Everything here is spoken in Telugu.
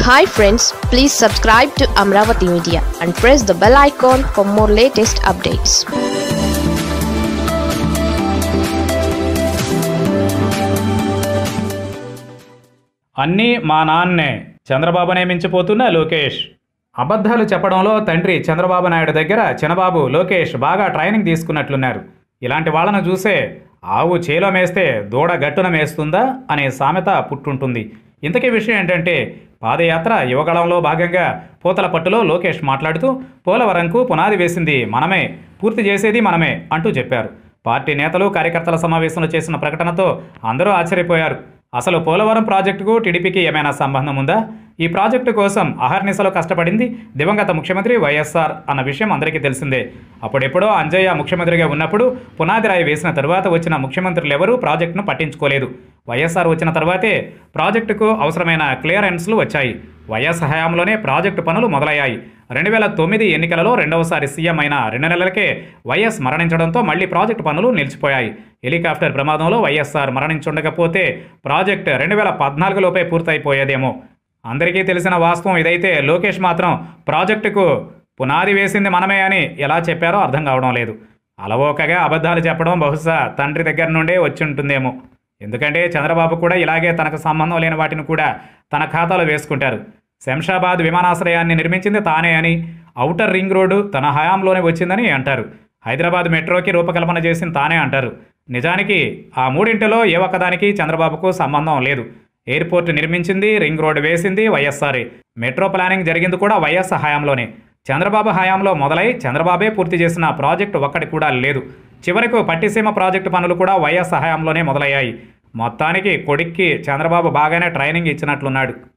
Hi friends, please subscribe to Amaravathi Media and press the bell icon for more latest updates. అన్నీ మా నాన్నే చంద్రబాబునే మించిపోతున్న లోకేష్. అబద్ధాలు చెప్పడంలో తండ్రి చంద్రబాబు నాయుడు దగ్గర చిన్నబాబు లోకేష్ బాగా ట్రైనింగ్ తీసుకున్నట్లున్నారు. ఇలాంటి వాళ్ళను చూసే ఆవు చేలో మేస్తే దూడ గట్టున మేస్తుందా అనే సామెత పుట్టుంటుంది. ఇంతకీ విషయం ఏంటంటే, పాదయాత్ర యువగళంలో భాగంగా పూతలపట్టులో లోకేష్ మాట్లాడుతూ పోలవరంకు పునాది వేసింది మనమే, పూర్తి చేసేది మనమే అంటూ చెప్పారు. పార్టీ నేతలు కార్యకర్తల సమావేశంలో చేసిన ప్రకటనతో అందరూ ఆశ్చర్యపోయారు. అసలు పోలవరం ప్రాజెక్టుకు టీడీపీకి ఏమైనా సంబంధం ఉందా? ఈ ప్రాజెక్టు కోసం అహర్నిశలో కష్టపడింది దివంగత ముఖ్యమంత్రి వైఎస్ఆర్ అన్న విషయం అందరికీ తెలిసిందే. అప్పుడెప్పుడో అంజయ్య ముఖ్యమంత్రిగా ఉన్నప్పుడు పునాది రాయి వేసిన తరువాత వచ్చిన ముఖ్యమంత్రులు ఎవరూ ప్రాజెక్టును పట్టించుకోలేదు. వైఎస్ఆర్ వచ్చిన తర్వాతే ప్రాజెక్టుకు అవసరమైన క్లియరెన్స్లు వచ్చాయి. వైఎస్ హయాంలోనే ప్రాజెక్టు పనులు మొదలయ్యాయి. 2009 ఎన్నికలలో రెండవసారి సీఎం అయిన 2 నెలలకే వైఎస్ మరణించడంతో మళ్లీ ప్రాజెక్టు పనులు నిలిచిపోయాయి. హెలికాప్టర్ ప్రమాదంలో వైఎస్ఆర్ మరణించుండకపోతే ప్రాజెక్టు 2014లోపే పూర్తయిపోయేదేమో. అందరికీ తెలిసిన వాస్తవం ఇదైతే లోకేష్ మాత్రం ప్రాజెక్టుకు పునాది వేసింది మనమే అని ఎలా చెప్పారో అర్థం కావడం లేదు. అలవోకగా అబద్ధాలు చెప్పడం బహుశా తండ్రి దగ్గర నుండే వచ్చి ఉంటుందేమో. ఎందుకంటే చంద్రబాబు కూడా ఇలాగే తనకు సంబంధం లేని వాటిని కూడా తన ఖాతాలో వేసుకుంటారు. శంషాబాద్ విమానాశ్రయాన్ని నిర్మించింది తానే అని, ఔటర్ రింగ్ రోడ్డు తన హయాంలోనే వచ్చిందని అంటారు. హైదరాబాద్ మెట్రోకి రూపకల్పన చేసింది తానే అంటారు. నిజానికి ఆ మూడింటిలో ఏ ఒక్కదానికి చంద్రబాబుకు సంబంధం లేదు. ఎయిర్పోర్ట్ నిర్మించింది, రింగ్ రోడ్డు వేసింది వైఎస్ఆర్. మెట్రో ప్లానింగ్ జరిగింది కూడా వైఎస్ హయాంలోనే. చంద్రబాబు హయాంలో మొదలై చంద్రబాబే పూర్తి చేసిన ప్రాజెక్టు ఒక్కటి కూడా లేదు. చివరకు పట్టిసీమ ప్రాజెక్టు పనులు కూడా వైఎస్ హయాంలోనే మొదలయ్యాయి. మొత్తానికి కొడుక్కి చంద్రబాబు బాగానే ట్రైనింగ్ ఇచ్చినట్లున్నాడు.